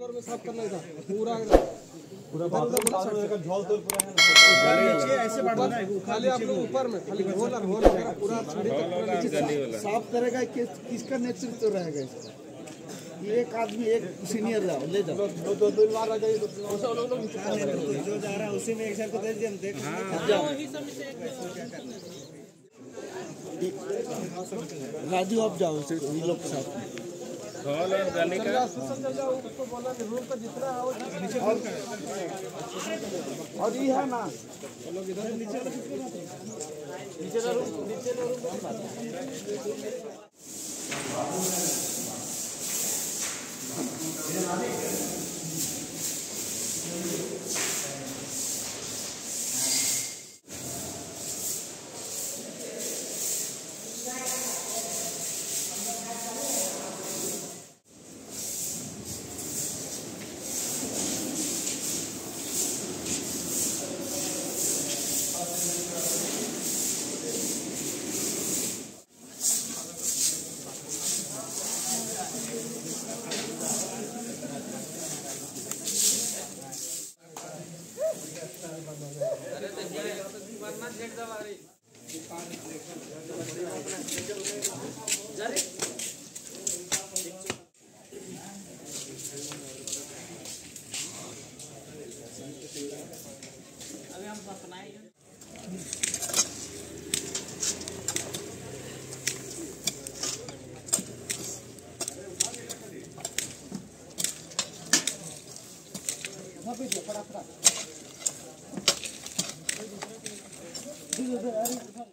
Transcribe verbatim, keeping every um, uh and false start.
में साफ करना था पूरा पूरा झोल तो पूरा है नीचे ऐसे बढ़ना है खाली आप लोग ऊपर में खाली होल और होल वगैरह पूरा सीढ़ी तक पूरा नीचे साफ करेगा। किस किसका नेतृत्व रहेगा इसका? एक आदमी एक सीनियर जाओ ले जाओ दो दो दिन बाद आ जाइए तो लोग लोग जो जा रहा है उसी में एक साल को दे दीजिए हम देख राजू आप जाओ उसे इन लोग के साथ हॉल और गली का उसको बोला कि रूम का जितना है और ये है ना लोग इधर नीचे नीचे का रूम नीचे का रूम अभी हम अपनाए पड़ा पड़ा